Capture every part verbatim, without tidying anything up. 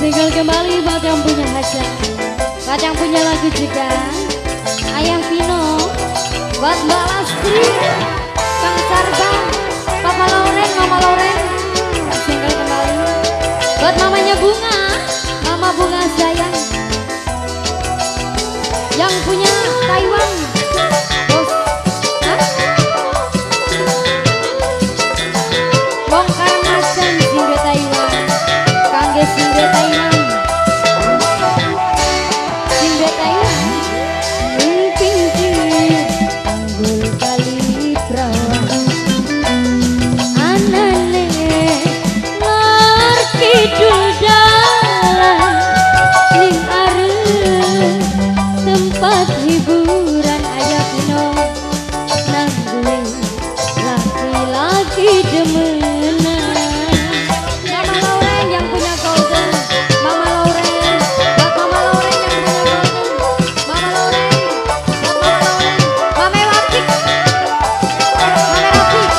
Single kembali buat yang punya hajat, buat yang punya lagu juga. Ayang Pino, buat Mbak Lastri, Kang Sarban, Papa Lauren, Mama Lauren. Single kembali buat mamanya Bunga, Mama Bunga sayang. Yang punya Taiwan, bos. Hah? Bongkar Masan, Singge Taiwan. Kangge Singge Taiwan. Singge Taiwan. Pinggir tanggul kali perawan. Anane lor kidul dalan. Ning arep tempat hiburan Ayah Pino. Nanggung laki-laki demenan. Mama Lauren yang punya golden. Mama Lauren, buat Mama Lauren yang punya golden. Mama Lauren, buat Mama Lauren. Mame Wapik, Mame Wapik.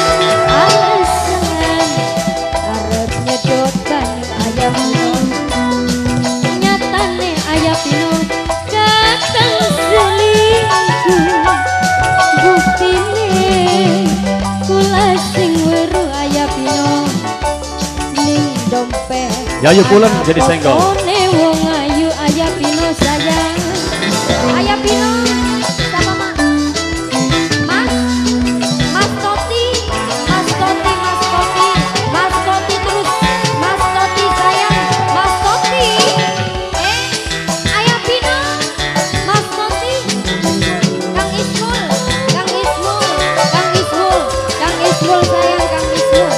Alasan arep nyedotan Ayah Pino. Nyatane Ayah Pino datang selingkuh. Buktine kula sing weruh Ayah Pino. Ning dompet Yayu Pulen jadi senggol. One wong ayu Ayah Pino sayang. Ayah Pino sama Mak. Mas, Mas Toti, Mas Toti, Mas Toti, Mas Toti terus, Mas Toti sayang, Mas Toti. Eh, Ayah Pino, Mas Toti, Kang Ismul, Kang Ismul, Kang Ismul, Kang Ismul sayang, Kang Ismul.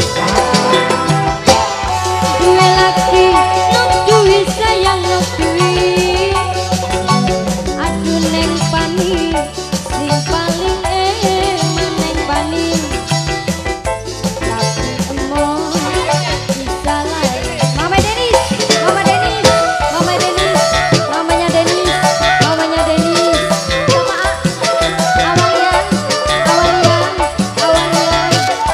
Duwe laki nok duwi sayang nok duwi. Aduh neng pani sing paling enak neng pani. Tapi emoh bisa lain. Mama Denis, Mama Denis, Mama Denis, mamanya Denis, mamanya Denis. Sama Awalian, Awalian, Awalian.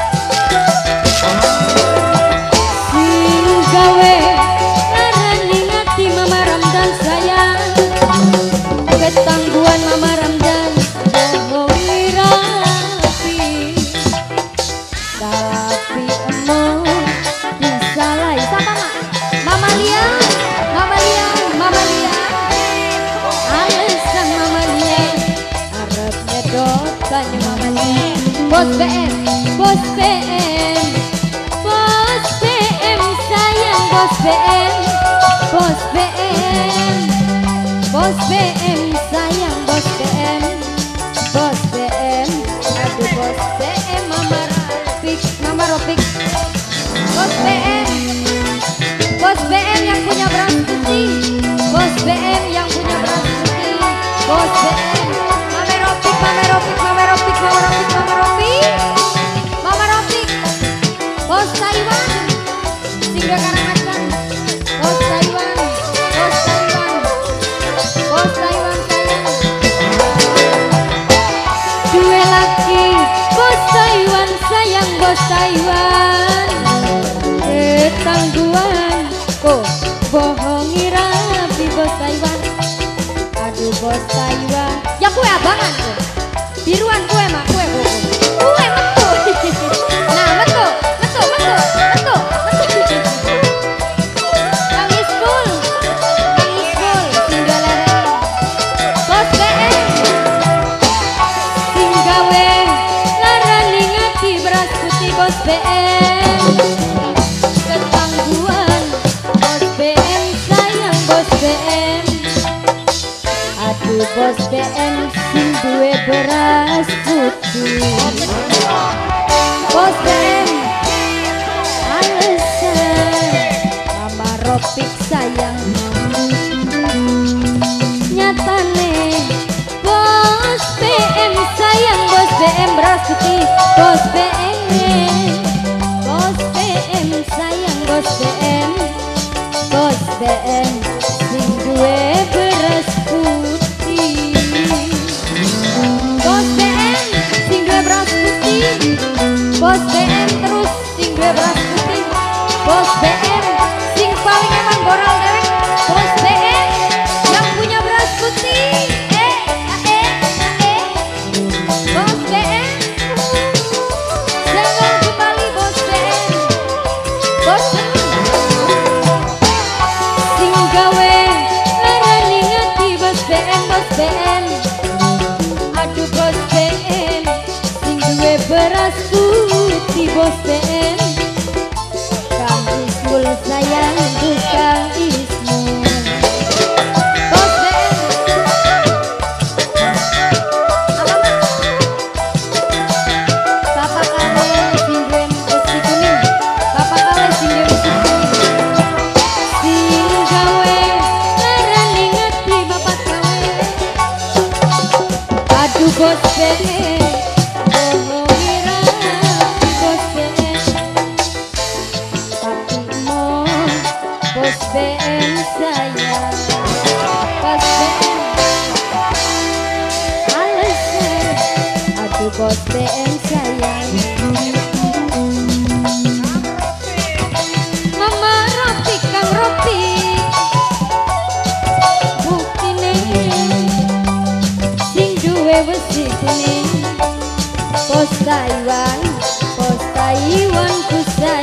Sing gawe ngarani ngati Mama Ramdan sayang. Ketangguhan Mama Ramdan bohongi rapi. Tapi emoh disalahi. Sama Mak, Mama Lia, Mama Lia, Mama Lia. Alasan Mama Lia arep nyedotan Mama Lia. Bos B M, Bos B M, Bos B M sayang, Bos B M, Bos B M, Bos B M sayang, Bos B M, Bos B M. Aduh Bos B M Mama Ropik, Mama Ropik. Bos B M, Bos B M yang punya beras putih, Bos B M yang punya beras putih, Bos B M. Mama Ropik, Mama Ropik, Mama Ropik, Mama Ropik, Mama Ropik, Mama Ropik. Bos Taiwan, Singga Karangacan. Bos Taiwan, Bos Taiwan, Bos Taiwan sayang. Duwe laki, Bos Taiwan sayang, Bos Taiwan. Ketangguhan kok bohongi rapi Bos Taiwan. Aduh Bos Taiwan. Ya kue abangan kok. Biruan kue mak kue kue. Kue metu. Nah metu, metu, metu, metu, metu. Kang Ismul, Kang Ismul, Singga Lereng. Bos B M, sing gawe larani ngati beras putih Bos B M. Ketangguhan Bos B M sayang, Bos B M. Aduh Bos B M sing duwe beras putih. Bos B M alasan Mama Ropik sayang. Nyatane Bos B M sayang, Bos B M beras putih. Bos B M, Bos B M sayang, Bos B M, Bos B M sing duwe beras putih. Bos B M sing duwe beras putih. Bos B M terus sing duwe beras putih. Bos B M sing paling emang gora beras putih bos B M. Kang Ismul sayang bukan Ismul. Bos B M. Apa mak? Bapak kawe sindrem besi kuning. Bapak kawe sindrem besi kuning. Sing gawe larani ngati bapak kawe. Aduh bos B M. Bos B M sayang, bos B M alasan, aduh bos B M sayang. Mama roti kang roti, buktine sing duwe besi kuning. Bos Taiwan, bos Taiwan ku sayang.